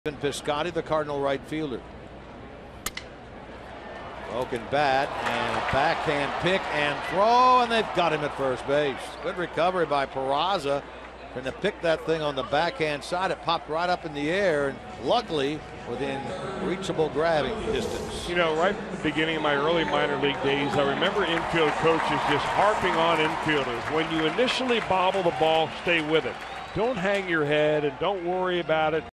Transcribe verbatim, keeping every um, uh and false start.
Piscotty, the Cardinal right fielder. Broken bat and a backhand pick and throw, and they've got him at first base. Good recovery by Peraza. Trying to pick that thing on the backhand side. It popped right up in the air, and luckily within reachable grabbing distance. You know, right at the beginning of my early minor league days, I remember infield coaches just harping on infielders. When you initially bobble the ball, stay with it. Don't hang your head and don't worry about it.